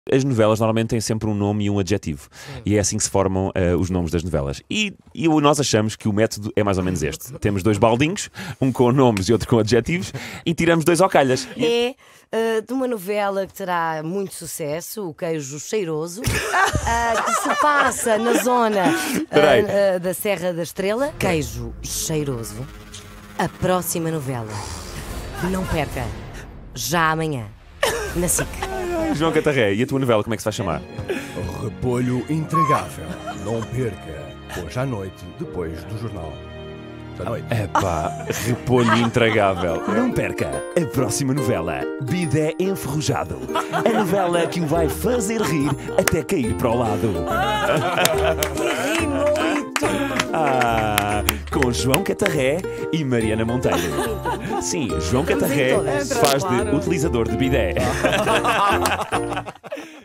As novelas normalmente têm sempre um nome e um adjetivo. E é assim que se formam os nomes das novelas. E nós achamos que o método é mais ou menos este. Temos dois baldinhos, um com nomes e outro com adjetivos, e tiramos dois ao calhas. É de uma novela que terá muito sucesso, O Queijo Cheiroso, que se passa na zona da Serra da Estrela. Queijo Cheiroso, a próxima novela. Não perca, já amanhã, na SIC. João Catarré, e a tua novela como é que se vai chamar? Repolho Intragável. Não perca. Hoje à noite, depois do jornal da noite. Epá, Repolho Intragável. Não perca a próxima novela, Bidé Enferrujado. A novela que o vai fazer rir até cair para o lado. Ri muito! Com João Catarré e Mariana Monteiro. Sim, João Catarré faz de utilizador de bidé.